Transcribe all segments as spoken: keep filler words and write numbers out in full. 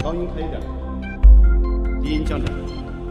高音开一点，低音降点。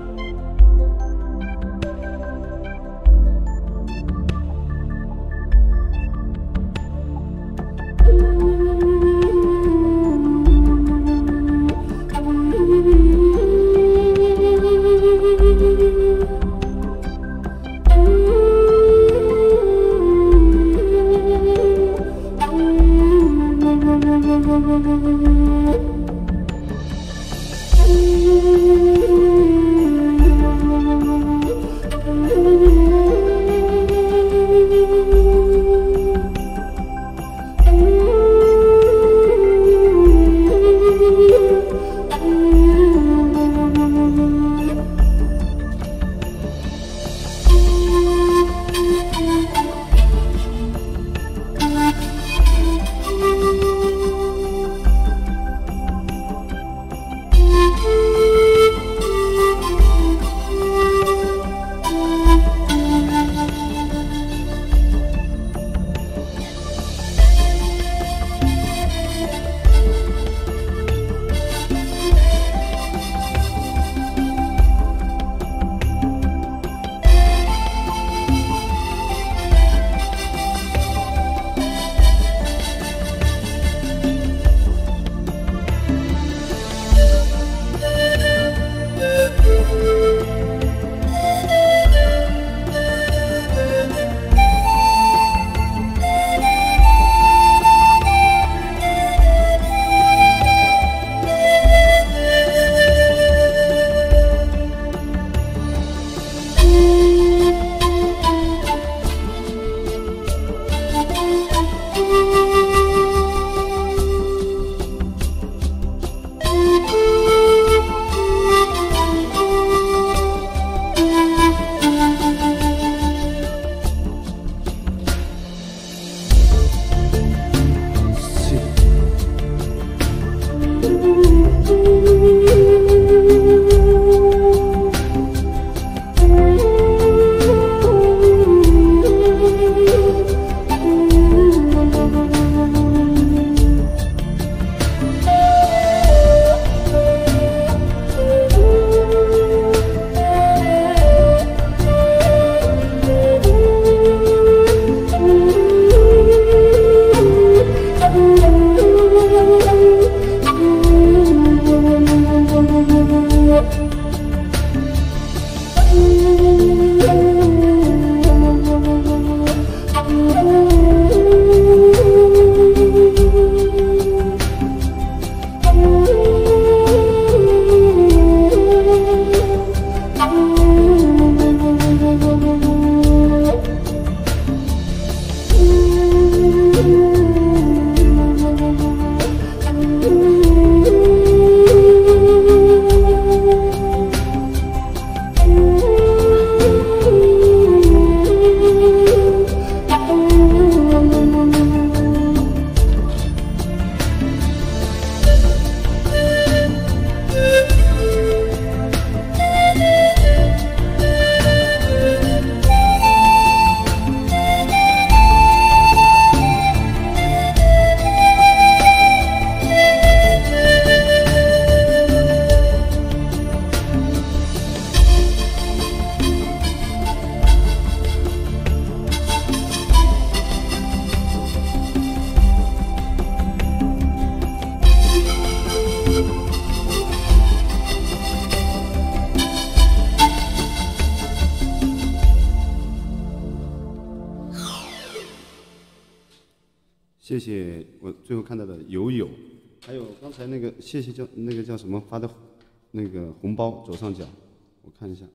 谢谢我最后看到的友友，还有刚才那个谢谢叫那个叫什么发的那个红包左上角，我看一下。